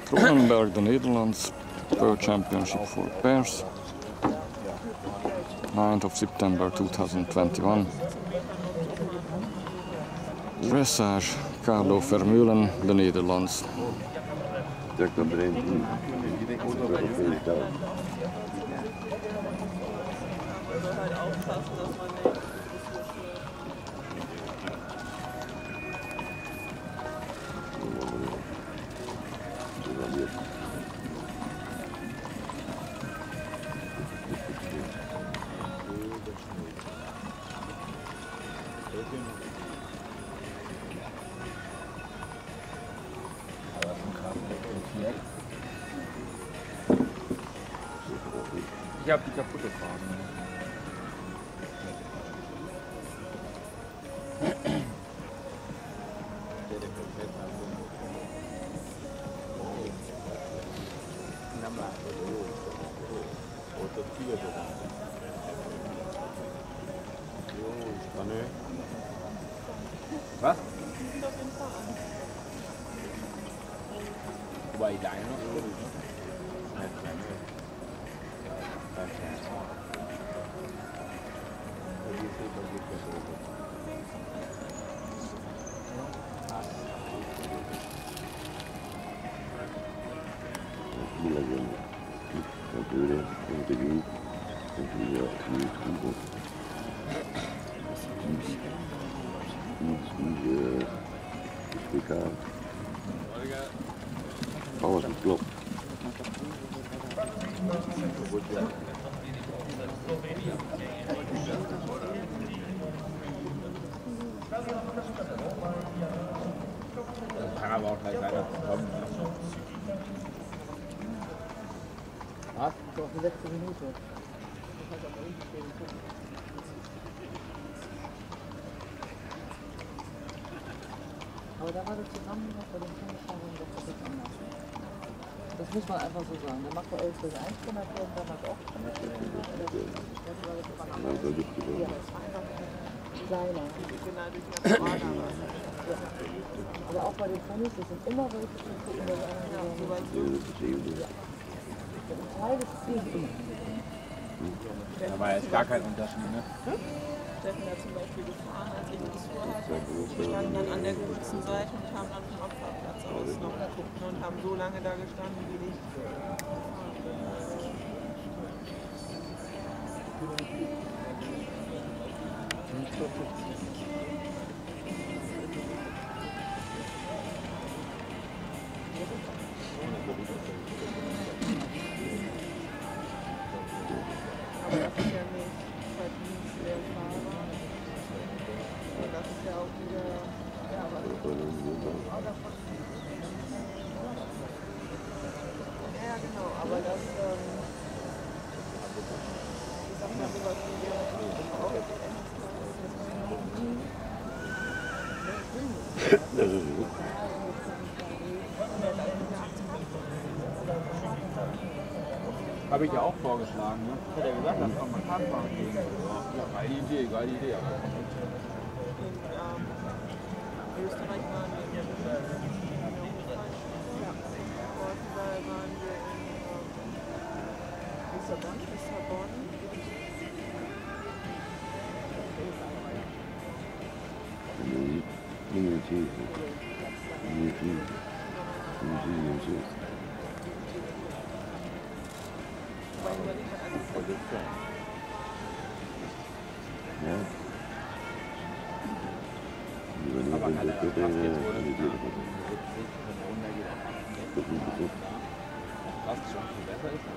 Kronenberg, the Netherlands, World Championship for pairs, 9th of September 2021. Dressage, Carlo Vermeulen, the Netherlands. Ich habe die kaputte Fahne. Was? Wobei deine noch so Alles goed klopt. kann aber auch gleich weiter kommen. Was? Doch, die letzte Minute. Aber da war das zusammen noch bei den Tennisschauern doch etwas anders. Das muss man einfach so sagen. Der macht bei 11 bis 1 gemacht werden, damals auch schon mit dem. Ja, das war einfach kleiner. Aber auch bei den Tennis, das sind immer welche, die gucken, dass einer so weit sind. Ein Teil des Ziels immer. Da war jetzt gar kein Unterschied, ne? Steffen hat zum Beispiel gefahren, als ich das vorhatte. Wir standen dann an der kurzen Seite und haben dann vom Abfahrtplatz aus noch geguckt und haben so lange da gestanden, wie ich. Aber das ist ja nicht verdienstler Fahrer. Und das ist ja auch wieder. Ja, aber ja, genau, aber das. Ich sag mal sowas wie der auch Das ist gut. Habe ich ja auch vorgeschlagen, ne? Ich hätte ja gesagt, dass man mal Kartfahren gehen. Ja, geile Idee, geile Idee. in Österreich waren wir in Portugal waren wir in Lissabon. Aber kann er das jetzt wohl was schon viel besser ist?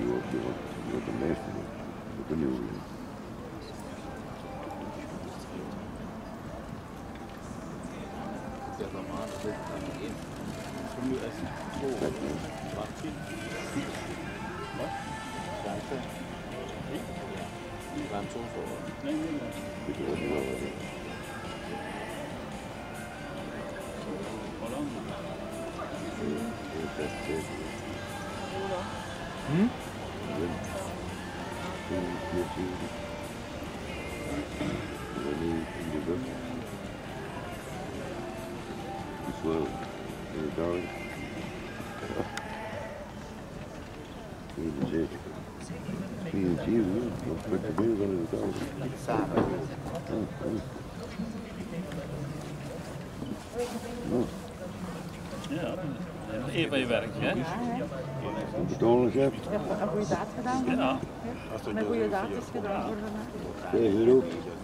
Der normal will dann gehen. Stunde essen. So. Was geht? Was? Danke. Beim Sofa. Hm? Well, darling. Ja, een van je werk, hè? Betonen heb. Een goede daad gedaan? Ja. Een goede daad is gedaan voor vandaag. 5 euro.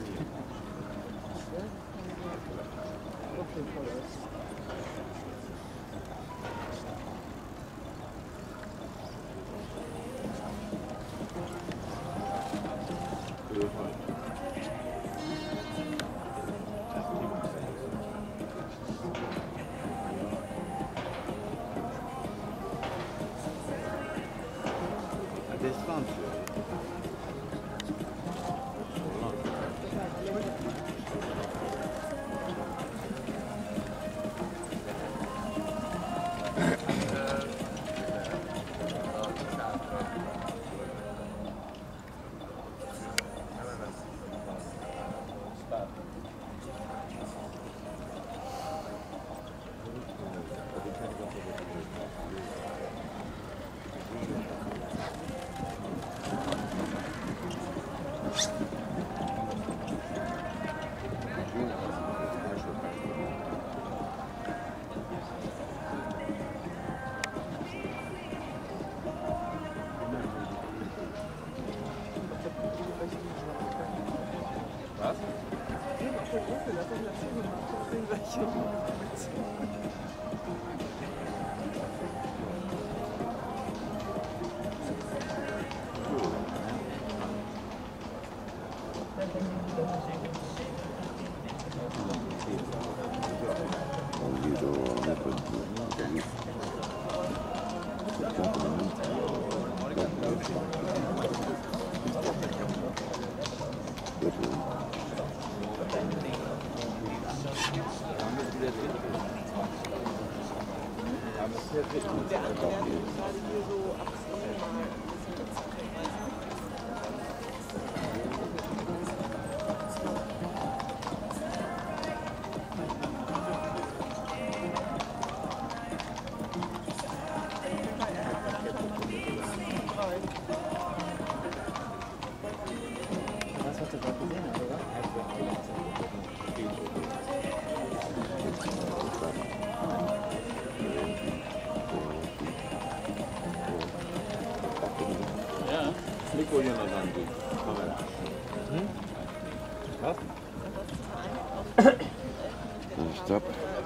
Het is Frans. Ik wil je nog aan doen. Wat? Een stap.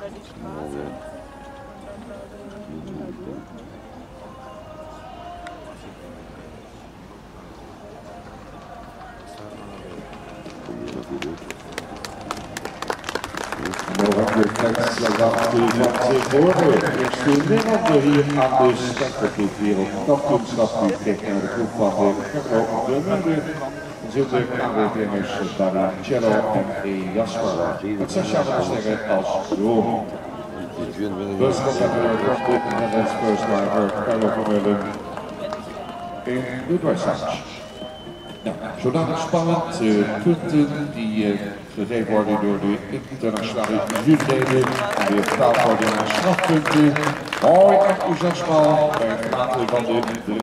November Slagdag tevoren. Eerste winnaar hier aan de stafgroep Wereldkampioenschap Utrecht naar de groep van de Munden. Zitten KWTM'ers Baricello en Jasper. Met Sascha van Sterren als Room. Buscompetitor Cockpit en First Driver Carlo van Meulen in de dressage. Ja, zodanig spannend. Punten die gegeven worden door de internationale juryleden. En weer betaald worden naar strafpunten. Mooi enthousiasme bij het laten van de